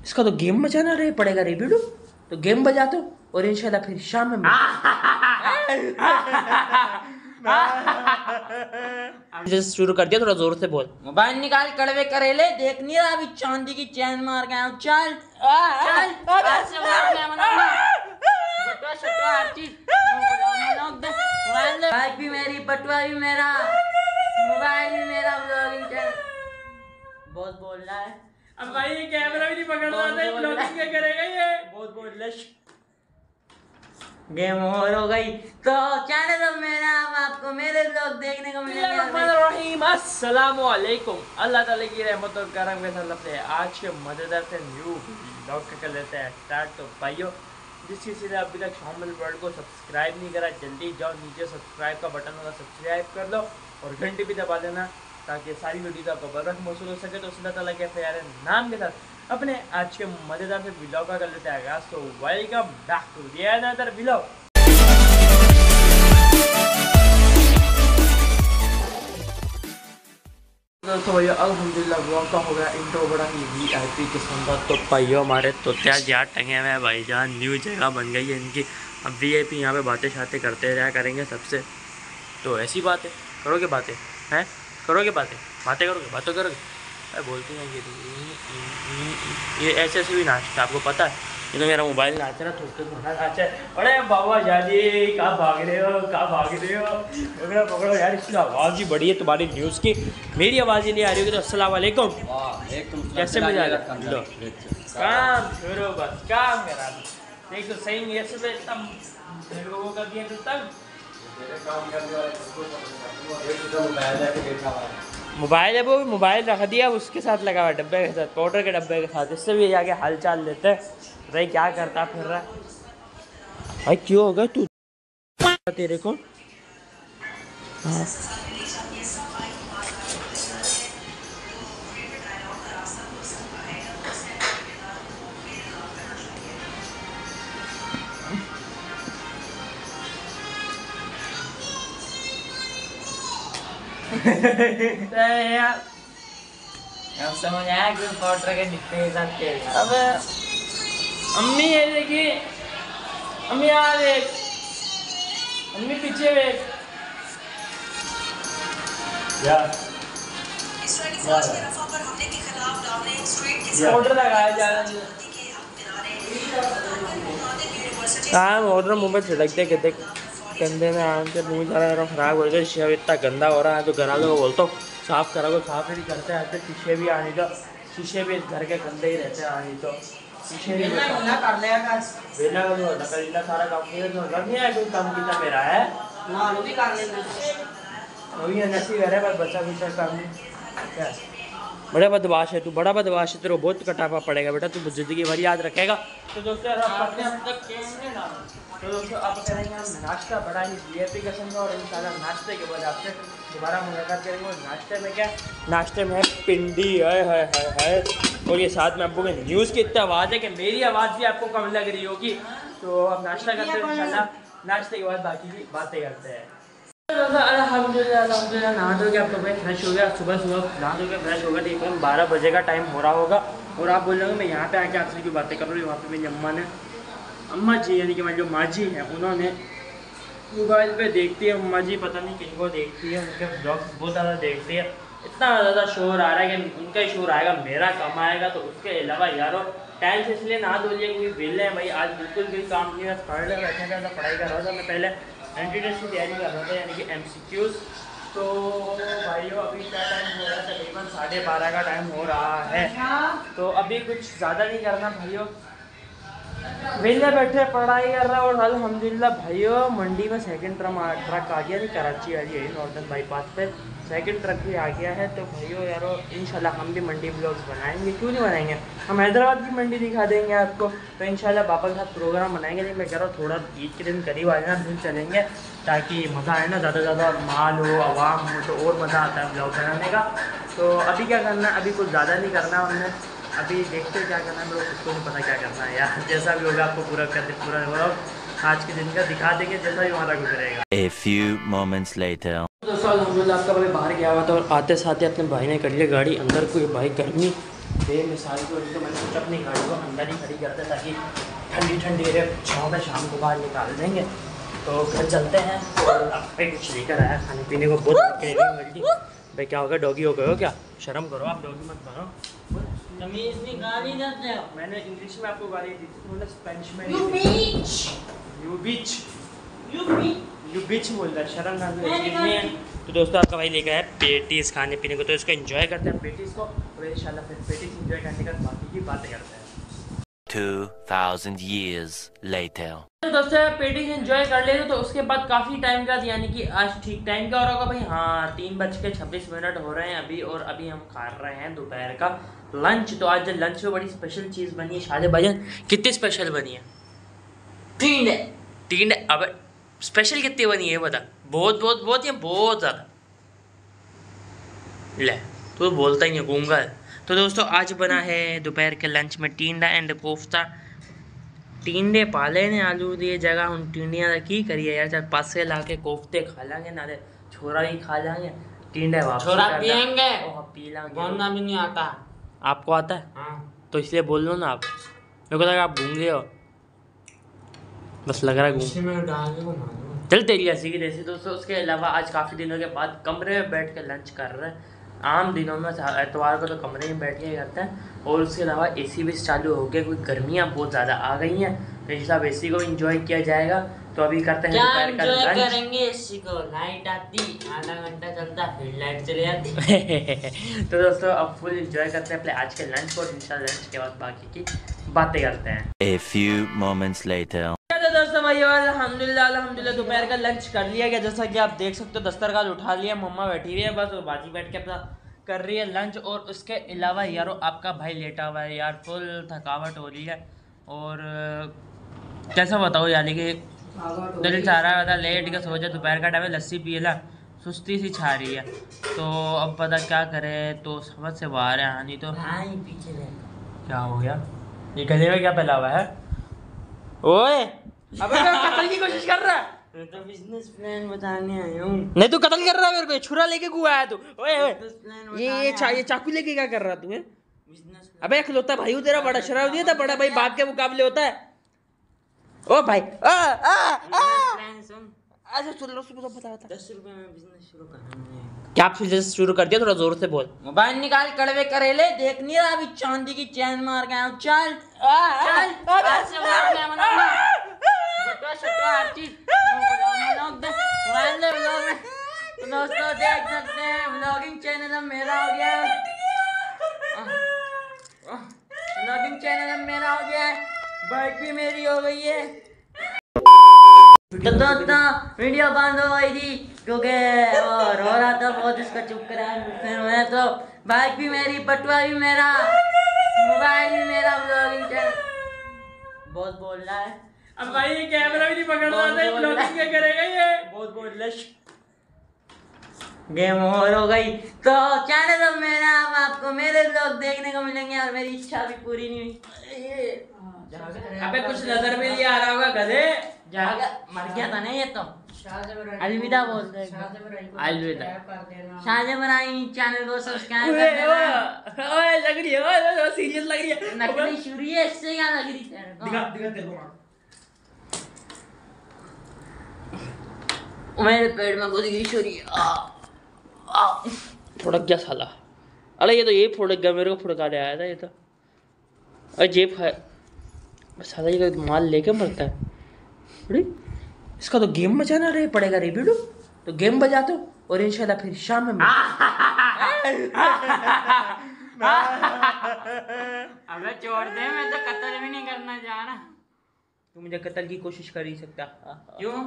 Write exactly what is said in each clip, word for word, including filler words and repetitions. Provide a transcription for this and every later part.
इसका तो गेम बजाना रहे पड़ेगा रे बिडू, तो गेम बजा दो और इंशाल्लाह फिर शाम में जैसे शुरू कर दिया, थोड़ा जोर से बोल। मोबाइल निकाल, कड़वे करेले देख नहीं रहा, अभी चांदी की चैन मार गया हूँ। चल चल मोबाइल भी मेरी, बटुआ भी मेरा, मोबाइल भी मेरा, ब्लॉगिंग चैनल। बहुत बोल रहा है अब भाई, ये कैमरा भी नहीं पकड़ रहा था, ब्लॉगिंग क्या करेगा ये। बहुत बोल रहा है। गेम ओवर हो गई तो चैनल अब मेरा, अब आपको मेरे ब्लॉग देखने को मिलेंगे। अस्सलाम वालेकुम, अल्लाह ताला की रहमत और करम के साथ अपने आज के मजेदार से न्यू ब्लॉग कर लेते हैं स्टार्ट। तो भाइयों, जिस किसी ने अभी तक शामिल वर्ल्ड को सब्सक्राइब नहीं करा, जल्दी जाओ नीचे सब्सक्राइब का बटन होगा, सब्सक्राइब कर लो और घंटी भी दबा देना ताकि सारी वीडियो आपको बरकत मौसूल हो सके। तो अल्लाह ताला के प्यारे नाम के साथ अपने आज के मजेदार से ब्लॉग का कर लेते हैं आगाज़। तो welcome back to the another blog. तो भैया अल्हम्दुलिल्लाह ब्लॉग का हो गया इंट्रो बड़ा ही वी आई पी किस्म का। तो भाइयों, हमारे तोतिया यार टंगे हुए हैं भाईजान, न्यू जगह बन गई है इनकी। अब वी आई पी यहाँ पे बातें शातें करते रहा करेंगे सबसे। तो ऐसी बातें करोगे, बातें हैं करोगे, बातें बातें करोगे, बातें करोगे, अरे बोलती हैं ये ये ऐसे ऐसे भी नाचता, आपको पता है। ये तो मेरा मोबाइल नाच रहा, थोड़ा थोड़ा नाचा है। अरे बाबा जानी कहाँ भाग रहे हो, कहाँ भाग रहे हो, पकड़ो पकड़ो यार, इसकी आवाज़ ही बड़ी है तुम्हारी न्यूज़ की, मेरी आवाज़ ही नहीं आ रही होगी। तो अस्सलाम वालेकुम, कैसे मजा आ रहा है? काम छोड़ो बस, काम करा देख तो सही नहीं, ऐसे तो तब लोगों का दिया तो तब मोबाइल है वो, मोबाइल रख दिया उसके साथ लगा हुआ डब्बे के साथ, पाउडर के डब्बे के साथ। इससे भी जाके हाल चाल लेते हैं भाई, क्या करता फिर रहा भाई, क्यों हो गया तू तेरे को? हाँ यार अब समझ आया कि पाउडर के डिब्बे के साथ खेल। अब अम्मी ये देखिए, अम्मी यहाँ देख, अम्मी पीछे देख यार, ऑर्डर लगाया जा रहा है। हाँ ऑर्डर मुँह में छिड़कते कहते गंदे में आम के मुँह जा रहा खराब हो गया, शीशा इतना गंदा हो रहा है। तो घर वालों को बोलता हूँ साफ़ करा को, साफ नहीं करते हैं तो शीशे भी आने तो, शीशे भी घर के गंदे ही रहते हैं आने तो शीशे भी कर लिया कर बेला का इतना सारा काम किया तो लग नहीं है कोई काम कितना मेरा है ना, वो भी कर लेना वही नसीब है बस, बच्चा बच्चा काम नहीं क्या। बड़ा बदमाश है तू, बड़ा बदमाश है, तेरे को बहुत कटापा पड़ेगा बेटा, तू ज़िंदगी भर याद रखेगा। तो दोस्तों तो दोस्तों अब करेंगे हम नाश्ता, बड़ा ही वी आई पी किस्म का, और इंशाल्लाह नाश्ते के बाद आपसे दोबारा मुलाकात करेंगे। और नाश्ते में क्या, नाश्ते में पिंडी है है है है और ये साथ में आपको न्यूज़ की इतनी आवाज़ है कि मेरी आवाज़ भी आपको कम लग रही होगी। तो अब नाश्ता करते हैं इंशाल्लाह, नाश्ते के बाद बाकी की बातें करते हैं। अल्हम्दुलिल्लाह अल्हम्दुलिल्लाह नहा धो के आपको भाई फ्रेश हो गया, सुबह सुबह नहा धो के फ्रेश हो गया, ठीक बारह बजे का टाइम हो रहा होगा। और आप बोल रहे हो मैं यहाँ पे आके आपसे क्यों बातें कर रही हूँ, वहाँ पे मेरी अम्मा ने, अम्मा जी यानी कि मेरी जो माँ जी हैं, उन्होंने मोबाइल पे देखती है, अम्मा जी पता नहीं किन को देखती है, उनके ब्लॉग्स बहुत ज़्यादा देखती है, इतना ज़्यादा शोर आ रहा है कि उनका ही शोर आएगा मेरा कम आएगा। तो उसके अलावा यारो टाइम से इसलिए नहा धो लिया क्योंकि वेले हैं भाई, आज बिल्कुल भी काम नहीं है, पढ़ रहे बैठे थे, पढ़ाई कर रहा था। मैं पहले एंट्री टेस्ट की तैयारी कर रहा था यानी कि एम सी क्यूज़। तो भाइयों अभी क्या टाइम हो रहा है, तकरीबन साढ़े बारह का टाइम हो रहा है। तो अभी कुछ ज़्यादा नहीं करना भाइयों, वेले बैठे पढ़ाई कर रहा। और अल्हम्दुलिल्लाह भाइयों मंडी में सेकंड ट्रम ट्रक आ गया, नहीं कराची वाली है नॉर्दर्न बाईपास पे सेकंड ट्रक भी आ गया है। तो भाइयों यारो इंशाल्लाह हम भी मंडी ब्लॉग्स बनाएंगे, क्यों नहीं बनाएंगे, हम हैदराबाद की मंडी दिखा देंगे आपको। तो इंशाल्लाह पापा के साथ प्रोग्राम बनाएंगे, नहीं मैं कह रहा हूँ थोड़ा ईद के दिन करीब आ जाना, दिन चलेंगे ताकि मज़ा आए ना, ज़्यादा ज़्यादा माल हो आवाम हो तो और मज़ा आता है ब्लॉग बनाने का। तो अभी क्या करना है, अभी कुछ ज़्यादा नहीं करना हमने, अभी देखते क्या करना है, मेरे को खुद को नहीं पता क्या करना है यार, जैसा भी होगा आपको पूरा कर दे, पूरा होगा आज के दिन का दिखा देंगे जैसा भी हमारा गुजरेगा। A few moments later. दोस्तों अल्हम्दुलिल्लाह आपका भाई बाहर गया हुआ था और आते साथ ही अपने भाई ने कर लिया गाड़ी अंदर, कोई भाई गर्मी बेमिसाल की वजह से मैंने सोचा अपनी गाड़ी को अंदर ही खड़ी करते ताकि ठंडी ठंडी एरिया छाँव में शाम को बाहर निकाल देंगे। तो घर चलते हैं और अब भाई कुछ लेकर आया खाने पीने को। बहुत क्रेविंग भाई। क्या होगा, डॉगी हो गए हो क्या? शर्म करो आप, डॉगी मत बनो। तमीज़ नहीं गाली देते हो। मैंने इंग्लिश में आपको गाली दी थी, मतलब स्पेनिश में यू बीच यू बीच यू बीच यू बीच बोल रहा है, शर्म ना मैंने नहीं है। तो दोस्तों आपका भाई लेकर आया पेटीज खाने पीने को, तो इसको एंजॉय करते हैं पेटीज को, और इंशाल्लाह फिर पेटीज एंजॉय करने के बाद बाकी की बातें करते हैं। Two thousand years later. तो दोस्तों पेटीज एंजॉय कर लेते तो उसके बाद काफ़ी टाइम का, यानी कि आज ठीक टाइम का हो रहा होगा भाई। हाँ, तीन बज के छब्बीस मिनट हो रहे हैं अभी, और अभी हम खा रहे हैं दोपहर का लंच। तो आज लंच में बड़ी स्पेशल चीज़ बनी है। शादी भाईजान कितनी स्पेशल बनी है? तीन है तीन। अब स्पेशल कितनी बनी है बता? बहुत बहुत बहुत या बहुत ज़्यादा? ले तू बोलता ही नहीं, गूंगा। तो दोस्तों आज बना है दोपहर के लंच में टींडा एंड कोफ्ता। टींडे पाले ने आलू दिए जगह हम टींडियाँ की करिए यार, चाहे पासे ला के कोफ्ते खा लांगे ना, दे छोरा ही खा लांगे। टींडे वापस छोरा पियेंगे, पी लांगे। बोलना भी नहीं आता। आपको आता है? हाँ। तो इसलिए बोल लो ना आप। मेरे को लगा आप गूंगे हो, बस लग रहा है गूंगे। चल तेरी ऐसी की जैसी। दोस्तों उसके अलावा आज काफ़ी दिनों के बाद कमरे में बैठ के लंच कर रहे हैं। आम दिनों में एतवार को तो कमरे में बैठ के करते हैं, और उसके अलावा एसी भी चालू हो गया क्योंकि गर्मियाँ बहुत ज़्यादा आ गई हैं, तो इस हिसाब एसी को एंजॉय किया जाएगा। तो अभी करते हैं क्या दोपहर का एंजॉय लंच। करेंगे? एसी को लाइट आती, आधा घंटा चलता, फिर लाइट चले जाती। तो दोस्तों अब फुल एंजॉय करते हैं अपने आज के लंच को, और इंशाल्लाह लंच के बाद बाकी की बातें करते हैं। A few moments later. तो दोस्तों भाई अल्हम्दुलिल्लाह अल्हम्दुलिल्लाह दोपहर का लंच कर लिया गया। जैसा कि आप देख सकते हो दस्तरखान उठा लिया, मम्मा बैठी हुई है बस, और बाजी बैठ के अपना कर रही है लंच। और उसके अलावा यारो आपका भाई लेटा हुआ है यार, फुल थकावट हो रही है। और कैसा बताओ, यानी कि दिल चाह रहा है लेट के सो जाए, दोपहर का टाइम है, लस्सी पिए ला, सुस्ती सी छा रही है। तो अब पता क्या करे, तो समझ से बाहर है। हानि तो भाई पीछे क्या हो गया? ये गले में क्या फैला हुआ है? ओए अबे मैं कत्ल की कोशिश कर रहा है। मैं तो बिजनेस प्लान बताने आया हूँ। नहीं तू कत्ल कर रहा है मेरे को, छुरा लेके क्यों आया तू? ओए ओए बिजनेस प्लान ये ये चा, ये चाकू लेके क्या कर रहा तू है? बिजनेस अबे खिलौता भाई हूँ तेरा, बड़ा शराब दिया था, बड़ा भाई बाप के मुकाबले होता है। ओ भाई आ आ आ प्लान सुन। अच्छा सुन लो, सुन बता बता। दस रुपए में बिजनेस शुरू करना है। क्या आप बिजनेस शुरू कर दिया? थोड़ा जोर से बोल। मोबाइल निकाल, कड़वे करेले देख नहीं रहा? अभी चांदी की चैन मार के आया हूँ। चल चल आज से व्लॉग मैं बनाऊंगा। बटवा शटवा हर चीज व्लॉग दे, मोबाइल दे व्लॉग में। तो दोस्तों देख सकते हैं व्लॉगिंग चैनल अब मेरा हो गया है। व्लॉगिंग चैनल अब मेरा हो गया है, बाइक भी मेरी हो गई है। तो दोस्तों वीडियो बंद हो गई थी क्योंकि वो रो रहा था बहुत, इसका चुप कराया। फिर मैं तो बाइक भी मेरी, पटवा भी मेरा, मोबाइल भी मेरा, व्लॉगिंग चैनल बहुत बोल रहा है। अब भाई ये कैमरा भी नहीं पकड़ रहा था, ब्लॉगिंग क्या करेगा ये? बहुत बोल रहा है। गेम ओवर हो गई। तो चैनल अब मेरा, अब आपको मेरे ब्लॉग देखने को मिलेंगे, और मेरी इच्छा भी पूरी नहीं हुई। अबे कुछ नजर में नहीं आ रहा होगा गधे। जाएगा, मर गया था ना ये तो। अलविदा बोलते हैं, अलविदा। शादी बनाई, चैनल को सब्सक्राइब कर देना। ओए लग रही है, ओए सीरियस लग रही है। नकली छुरी है, इससे क्या लग रही है? दिखा दिखा तेरे को। मेरे पेट में घुस गई छुरी। फुड़क गया साला। अरे ये तो ये फुड़क गया, मेरे को फुड़का ले आया था ये तो। अरे जेब है साला, ये तो माल लेके मरता है। अरे इसका तो गेम बजाना रहे पड़ेगा रे बेटू। तो गेम बजा दो और इंशाल्लाह फिर शाम में अबे छोड़ दे, मैं तो कत्ल भी नहीं करना चाह रहा। तू मुझे कत्ल की कोशिश कर ही सकता। क्यों?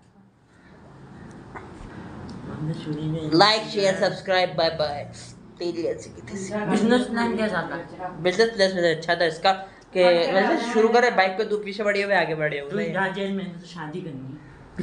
Like share subscribe, bye bye. Business plan कैसा था? बिजनेस प्लेस में अच्छा था इसका कि वैसे शुरू करे, बाइक पे तू पीछे बढ़ी हुए आगे बढ़े हुए। जेल में तो शादी करनी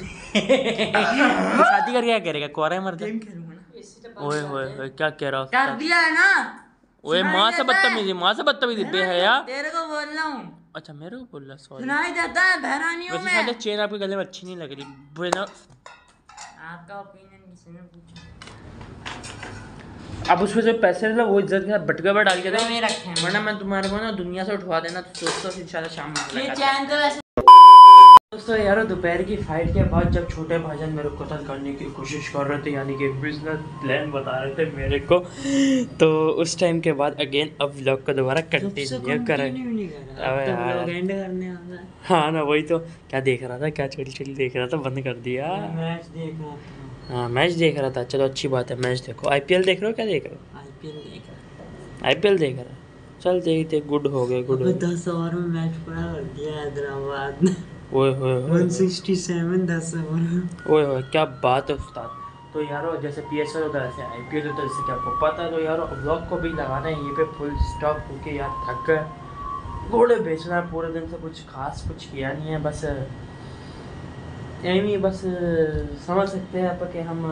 शादी करके क्या करेगा? कोरा है मरता। गेम खेलूंगा ना। ओए ओए क्या कह रहा कर है? दिया है ना। ओए माँ से बदतमीजी, माँ से बदतमीजी बेहया। तेरे को बोल रहा हूँ। अच्छा मेरे को बोल रहा, सॉरी। सुनाई देता है बहरानियों वैसे में। शायद चेन आपके गले में अच्छी नहीं लग रही। बिना आपका ओपिनियन किसी ने पूछा? अब उसमें जो पैसे थे वो इज्जत के साथ बटके पर डाल के वो दे, ये रखे हैं। वरना मैं तुम्हारे को ना दुनिया से उठवा देना। तो दोस्तों इंशाल्लाह शाम में ये मुलाकात चैन तो वैसे दोस्तों यारो दोपहर की फाइट के बाद जब छोटे भाईजान मेरे को कत्ल करने की कोशिश कर रहे थे, यानी कि बिजनेस प्लान बता रहे थे मेरे को, तो उस टाइम के बाद अगेन अब व्लॉग को दोबारा कंटिन्यू करें। अबे यार। हाँ ना वही तो, क्या देख रहा था, क्या चिड़ी चिड़ी देख रहा था, बंद कर दिया। मैच देख रहा था। हाँ मैच देख रहा था, चलो अच्छी बात है, मैच देखो। आईपीएल देख रहे हो, क्या देख रहे हो? आईपीएल देख रहा आईपीएल देख रहा है, चल देखते, गुड हो गए गुड हो था। गए। दस ओवर में मैच पूरा कर दिया हैदराबाद ने। ओए होए होए एक सौ सड़सठ दस ओवर। ओए होए क्या बात है उस्ताद। तो यारो जैसे पीएसएल होता है ऐसे आईपीएल होता है, जैसे कि आपको पता है। तो यारो ब्लॉग को भी लगाना है ये पे फुल स्टॉप, क्योंकि यार थक गए। घोड़े बेचना है पूरे दिन से, कुछ खास कुछ किया नहीं है, बस यही बस समझ सकते हैं आप कि हम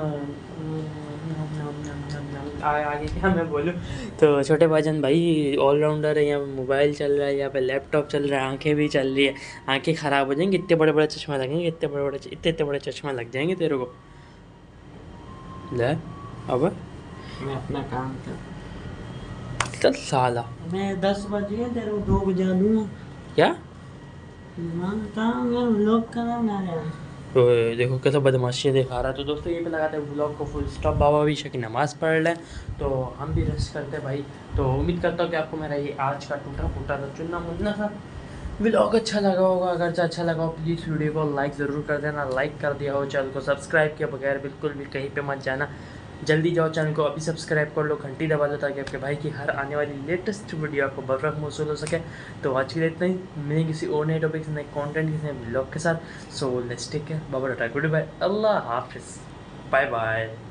आ- आगे क्या मैं बोलूँ। तो छोटे भाईजान भाई ऑलराउंडर है, यहाँ पे मोबाइल चल रहा है, यहाँ पे लैपटॉप चल रहा है, आंखें भी चल रही है। आंखें ख़राब हो जाएंगी, इतने बड़े बड़े चश्मा लगेंगे, इतने बड़े बड़े इतने इतने बड़े चश्मा लग जाएंगे तेरे को। ले अब मैं अपना काम कर। चल साला मैं दस बज गए, तेरे को दो बजा दूंगा। क्या लोग का नाम ना रहे। तो देखो कैसा बदमाशी दिखा रहा है। तो दोस्तों ये पे लगाते हैं ब्लॉग को फुल स्टॉप। बाबा भी शकी नमाज़ पढ़ लें, तो हम भी रेस्ट करते हैं भाई। तो उम्मीद करता हूँ कि आपको मेरा ये आज का टूटा फूटा सा चुनना मुन्ना सा व्लॉग अच्छा लगा होगा। अगर जो अच्छा लगा हो प्लीज़ वीडियो को लाइक ज़रूर कर देना। लाइक कर दिया हो, चैनल को सब्सक्राइब किए बगैर बिल्कुल भी कहीं पे मत जाना। जल्दी जाओ चैनल को अभी सब्सक्राइब कर लो, घंटी दबा लो, ताकि आपके भाई की हर आने वाली लेटेस्ट वीडियो आपको बर वक्त मौसूल हो सके। तो आज के लिए इतना ही, मिलेंगे किसी और नए टॉपिक से, नए कॉन्टेंट किसी नए ब्लॉग के साथ। So let's take care, bye bye, good bye, अल्लाह हाफिज़, बाय बाय।